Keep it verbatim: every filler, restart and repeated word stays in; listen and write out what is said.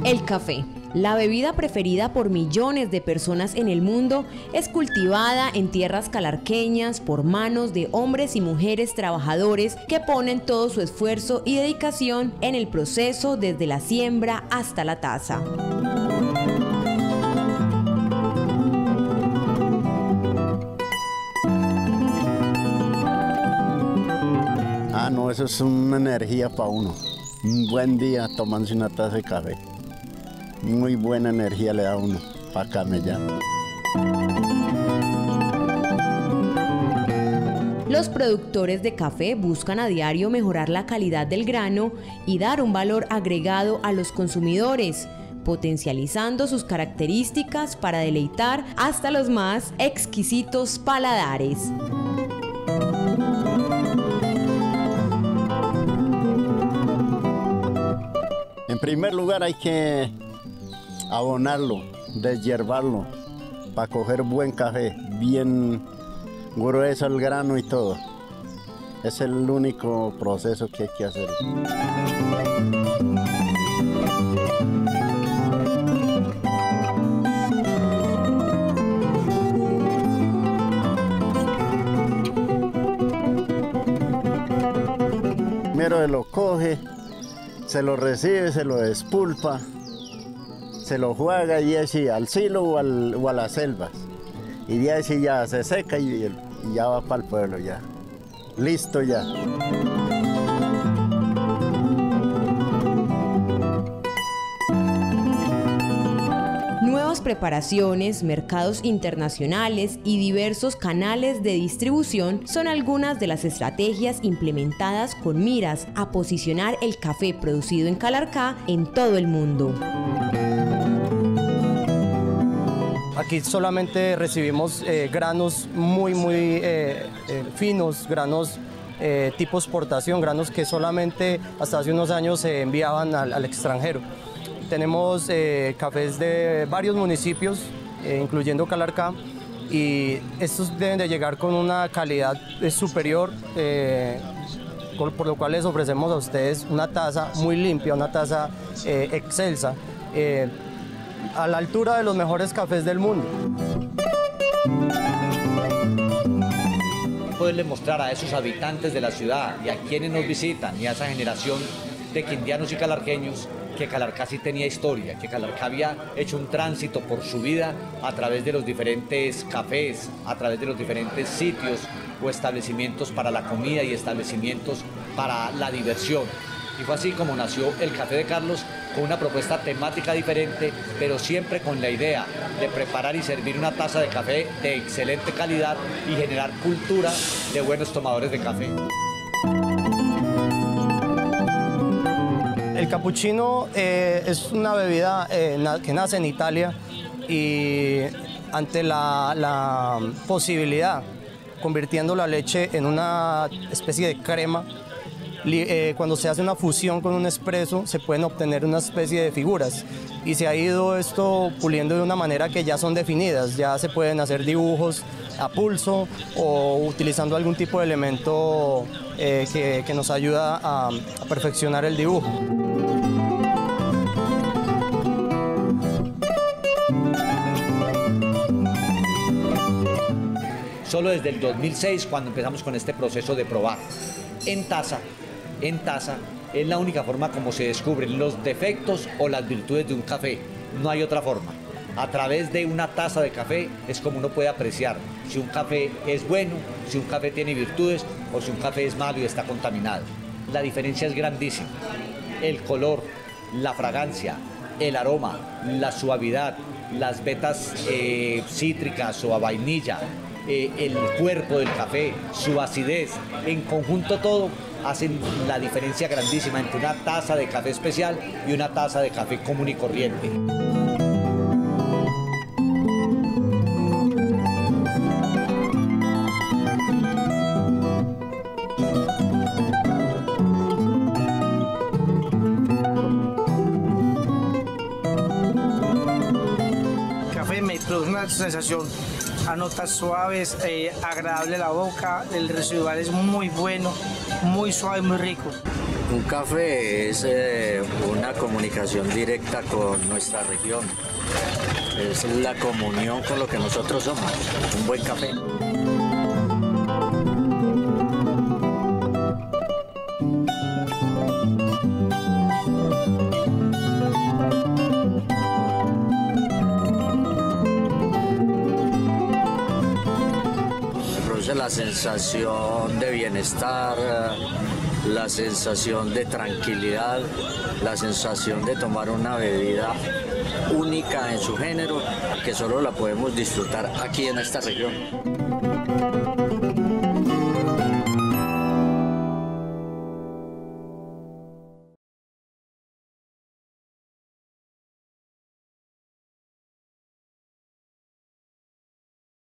El café, la bebida preferida por millones de personas en el mundo, es cultivada en tierras calarqueñas por manos de hombres y mujeres trabajadores que ponen todo su esfuerzo y dedicación en el proceso desde la siembra hasta la taza. Ah, no, eso es una energía para uno. Un buen día tomándose una taza de café. Muy buena energía le da a uno para camellar. Los productores de café buscan a diario mejorar la calidad del grano y dar un valor agregado a los consumidores, potencializando sus características para deleitar hasta los más exquisitos paladares. En primer lugar hay que abonarlo, deshiervarlo, para coger buen café, bien grueso el grano y todo. Es el único proceso que hay que hacer. Primero se lo coge, se lo recibe, se lo despulpa, se lo juega y así al silo o, al, o a las selvas. Y de ahí sí ya se seca y, y ya va para el pueblo ya. Listo ya. Nuevas preparaciones, mercados internacionales y diversos canales de distribución son algunas de las estrategias implementadas con miras a posicionar el café producido en Calarcá en todo el mundo. Aquí solamente recibimos eh, granos muy, muy eh, eh, finos, granos eh, tipo exportación, granos que solamente hasta hace unos años se enviaban al, al extranjero. Tenemos eh, cafés de varios municipios, eh, incluyendo Calarcá, y estos deben de llegar con una calidad eh, superior, eh, por, por lo cual les ofrecemos a ustedes una taza muy limpia, una taza eh, excelsa, eh, a la altura de los mejores cafés del mundo. Poderle mostrar a esos habitantes de la ciudad y a quienes nos visitan y a esa generación de quindianos y calarqueños que Calarcá sí tenía historia, que Calarcá había hecho un tránsito por su vida a través de los diferentes cafés, a través de los diferentes sitios o establecimientos para la comida y establecimientos para la diversión. Y fue así como nació el Café de Carlos, con una propuesta temática diferente, pero siempre con la idea de preparar y servir una taza de café de excelente calidad y generar cultura de buenos tomadores de café. El cappuccino eh, es una bebida eh, na que nace en Italia y ante la, la posibilidad, convirtiendo la leche en una especie de crema, Eh, cuando se hace una fusión con un espresso se pueden obtener una especie de figuras y se ha ido esto puliendo de una manera que ya son definidas, ya se pueden hacer dibujos a pulso o utilizando algún tipo de elemento eh, que, que nos ayuda a, a perfeccionar el dibujo. Solo desde el dos mil seis, cuando empezamos con este proceso de probar en taza, en taza, es la única forma como se descubren los defectos o las virtudes de un café. No hay otra forma. A través de una taza de café es como uno puede apreciar si un café es bueno, si un café tiene virtudes o si un café es malo y está contaminado. La diferencia es grandísima. El color, la fragancia, el aroma, la suavidad, las vetas eh, cítricas o a vainilla, eh, el cuerpo del café, su acidez, en conjunto todo hacen la diferencia grandísima entre una taza de café especial y una taza de café común y corriente. El café me produce una sensación a notas suaves, eh, agradable a la boca, el residual es muy bueno, muy suave, muy rico. Un café es eh, una comunicación directa con nuestra región. Es la comunión con lo que nosotros somos, un buen café. Produce la sensación de bienestar, la sensación de tranquilidad, la sensación de tomar una bebida única en su género, que solo la podemos disfrutar aquí en esta región.